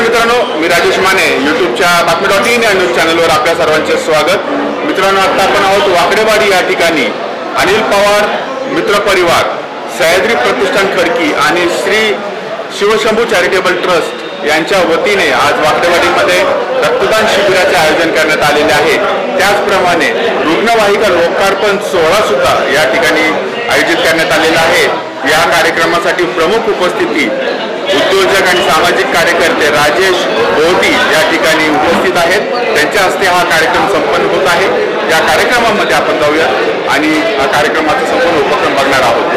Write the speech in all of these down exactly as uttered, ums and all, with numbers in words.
नमस्कार मित्रांनो, मी राजेश माने यूट्यूबच्या बातमी डॉट इन या न्यूज चॅनलवर आपल्या सर्वांचे स्वागत। मित्रांनो, आता आपण आहोत वाकडेवाडी या ठिकाणी अनिल पवार मित्र परिवार, सह्याद्री प्रतिष्ठान खडकी आणि श्री शिवशंभू चॅरिटेबल ट्रस्ट यांच्या वतीने आज वाकडेवाडीमध्ये रक्तदान शिबिराचे आयोजन करण्यात आलेले आहे। त्याचप्रमाणे रुग्णवाहिका लोकार्पण सोहळा सुद्धा या ठिकाणी आयोजित करण्यात आलेला आहे। या कार्यक्रमासाठी प्रमुख उपस्थिती उद्योजक आणि सामाजिक कार्यकर्ते राजेश बोटी या ठिकाणी उपस्थित आहेत। त्यांच्या हस्ते हा कार्यक्रम संपन्न होत आहे। या कार्यक्रमामध्ये आपण जाऊया आणि हा कार्यक्रमाचा संपूर्ण उपक्रम बघणार आहोत।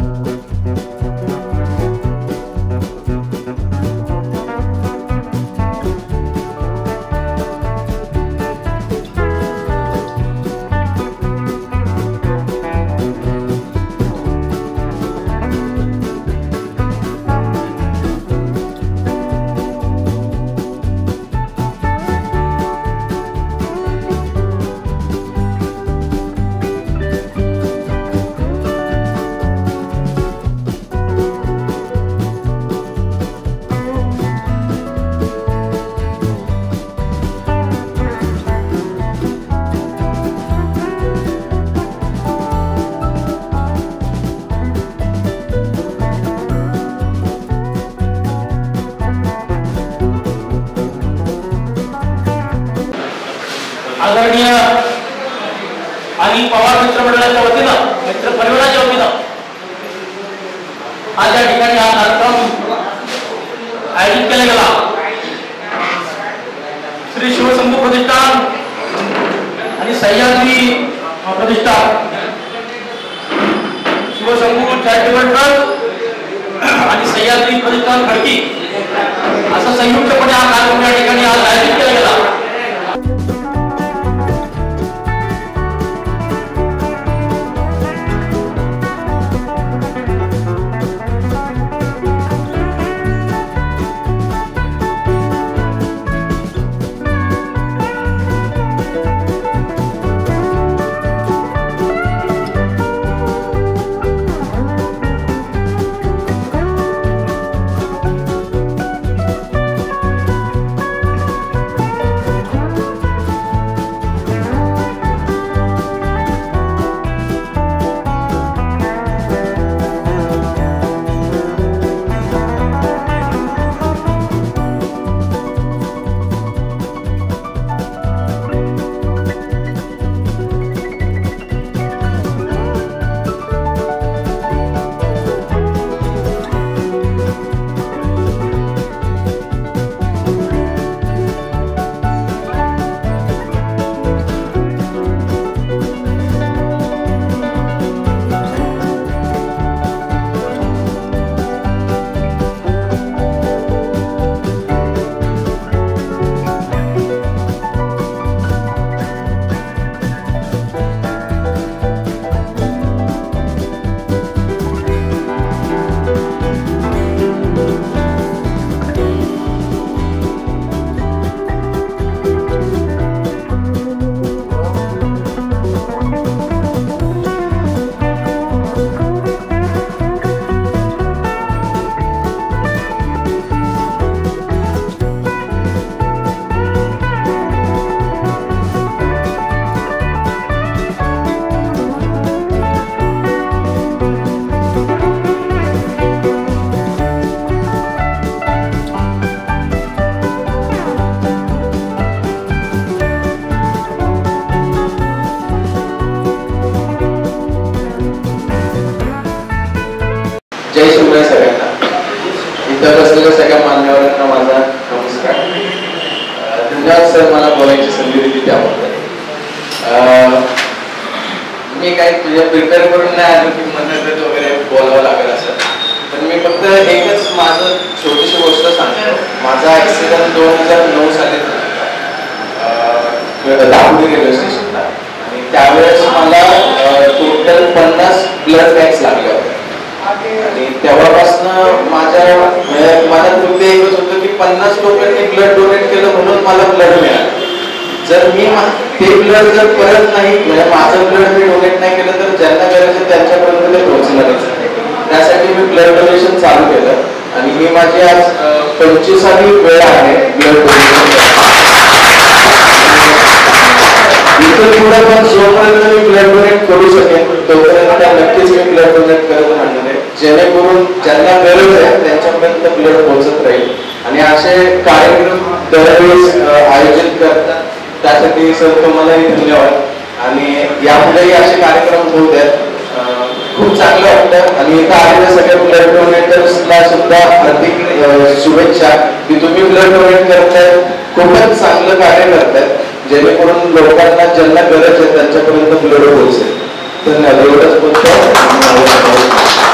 आदरणीय अनिल पवार मित्र मंडळाच्या वतीनं, मित्र परिवाराच्या वतीनं आज या ठिकाणी हा कार्यक्रम आयोजित केला गेला। श्री शिवशंभू प्रतिष्ठान आणि सह्याद्री प्रतिष्ठान, शिवशंभू चॅरिटेबल ट्रस्ट आणि सह्याद्री प्रतिष्ठान खडकी असं संयुक्तपणे हा कार्यक्रम या ठिकाणी आज आयोजित केला गेला। जय शिवराय सगळ्यांना। इथं बसलेल्या सगळ्या मान्यवरांना माझा नमस्कार। धन्यवाद सर मला बोलायची संधी दिली त्याबद्दल। मी काही तुझ्या प्रिपेअर करून नाही आलो की मदत वगैरे बोलावं लागेल असं, पण मी फक्त एकच माझं छोटीशी गोष्ट सांगतो। माझा ऍक्सिडेंट दोन हजार नऊ साली दापोली रेल्वे स्टेशनला, आणि त्यावेळेस मला टोटल पन्नास ब्लड बँक्स लागल्या होत्या। आणि तेव्हापासून माझ्या माझ्या कृत्य एकच होतं की पन्नास लोकांनी ब्लड डोनेट केलं म्हणून मला ब्लड मिळालं। जर मी ते ब्लड जर परत नाही म्हणजे माझं ब्लड मी डोनेट नाही केलं तर ज्यांना गरज आहे त्यांच्यापर्यंत ते पोहोचणारच नाही। त्यासाठी मी ब्लड डोनेशन चालू केलं। आणि ही माझी आज पंचवीसावी वेळ आहे ब्लड डोनेशन. इथं पुढे पण जोपर्यंत मी ब्लड डोनेट करू शकेन तोपर्यंत नक्कीच मी ब्लड डोनेट करत राहणार आहे, जेणेकरून ज्यांना गरज आहे त्यांच्यापर्यंत ब्लड पोहोचत राहील. आणि असे कार्यक्रम दरवेळेस आयोजित करतात, त्यासाठी सर तुम्हालाही धन्यवाद. आणि यापुढेही असे कार्यक्रम होत आहेत. खूप चांगलं वाटतं. आणि इथं आलेल्या सगळ्या ब्लड डोनेटर्सला सुद्धा हार्दिक शुभेच्छा की तुम्ही ब्लड डोनेट करताय, खूपच चांगलं कार्य करताय, जेणेकरून लोकांना ज्यांना गरज आहे त्यांच्यापर्यंत ब्लड पोहोचेल. धन्यवाद. एवढंच बोलतो.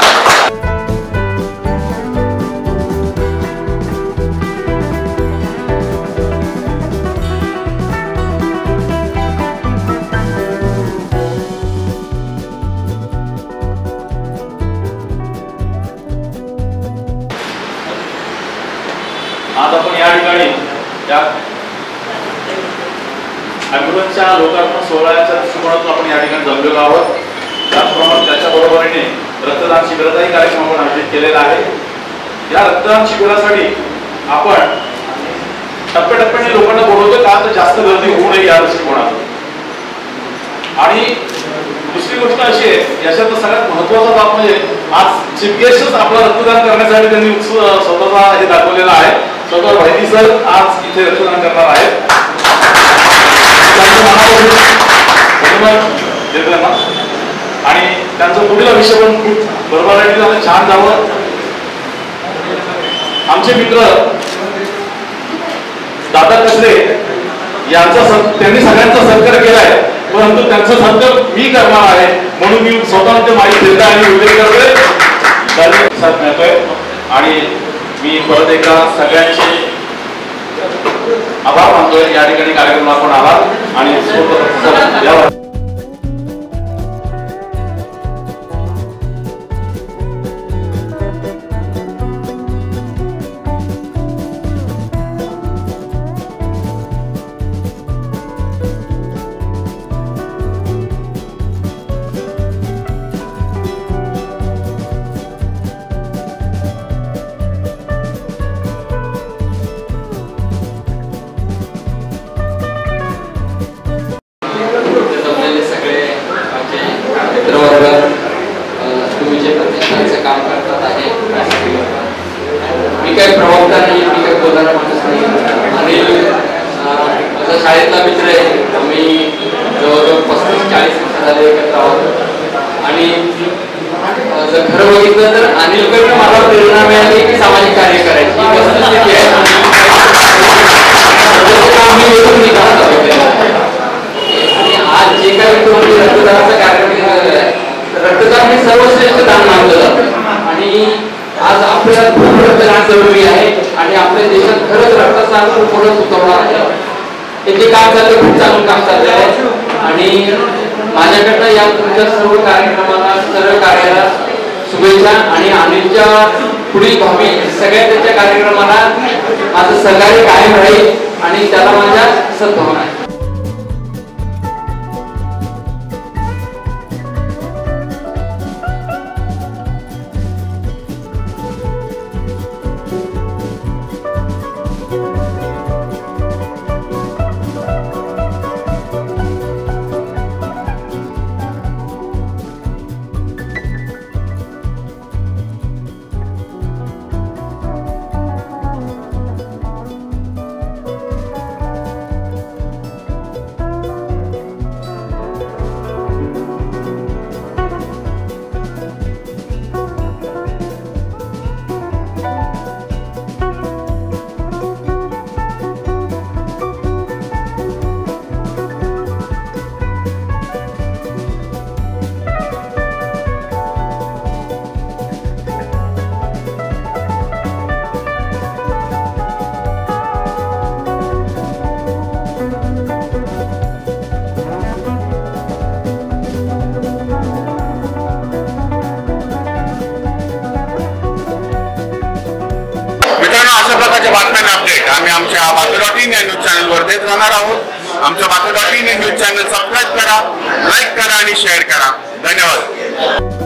आज आपण या ठिकाणी या ॲम्ब्युलन्सच्या लोकार्पण सोहळ्याच्या दृष्टिकोनातून आपण या ठिकाणी जमलेलो आहोत. त्याचप्रमाणे त्याच्या बरोबरीने रक्तदान शिबिराचाही कार्यक्रम आपण आयोजित केलेला आहे. या रक्तदान शिबिरासाठी आपण टप्प्याटप्प्याने लोकांना बोलवतो का तर जास्त गर्दी होऊ नये या दृष्टिकोनातून. आणि दुसरी गोष्ट अशी आहे, याच्यात सगळ्यात महत्वाचा बाब म्हणजे आज चीफ गेस्टच आपला रक्तदान करण्यासाठी त्यांनी स्वतःचा हे दाखवलेला आहे. स्वतः भाईजी सर आज इथे रक्तदान करणार आहेत. आणि त्यांचं पुढील आयुष्य पण खूप बरोबर झालं, छान जावं. आमचे मित्र दादा कसले यांचा त्यांनी सगळ्यांचा सत्कार केलाय, परंतु त्यांचा सत्कार मी करणार आहे म्हणून मी स्वतः माझी चिंता आणि उल्लेख करतोय. आणि मी परत एकदा सगळ्यांचे आभार मानतोय. या ठिकाणी कार्यक्रम आपण आलात आणि काम करतात आहे. मी काही प्रवक्ता नाही, मी काही बोलणारा माणूस नाही. आणि माझा शाळेतला मित्र आहे. आम्ही जवळजवळ पस्तीस चाळीस वर्ष झाले एकत्र आहोत. आणि जर खरं बघितलं तर अनिलकडनं मला प्रेरणा मिळाली की सामाजिक कार्य करायची वस्तुस्थिती आहे. आणि आज जे काही तुम्ही रक्तदानाचा कार्यक्रम केलेला आहे, रक्तदान हे सर्वश्रेष्ठ दान मानलं जातं. आणि आज आपल्याला खूप रक्तदान जरुरी आहे आणि आपल्या देशात खरंच रक्ताचा खूप मोठं सुचवणार आहे. हे जे काम चाललं खूप चांगलं काम चाललं आहे. आणि माझ्याकडनं या तुमच्या सर्व कार्यक्रमाला सर्व कार्याला शुभेच्छा. आणि अनिलच्या पुढील भावी सगळ्या त्याच्या कार्यक्रमाला माझं सहकार्य कायम राहील आणि त्याला माझ्या सद्भावना आहे. बातम्यांना अपडेट आम्ही आमच्या बातमी डॉट इन या न्यूज चॅनलवर देत राहणार आहोत. आमच्या बातमी डॉट इन या न्यूज चॅनल सबस्क्राईब करा, लाईक करा आणि शेअर करा. धन्यवाद.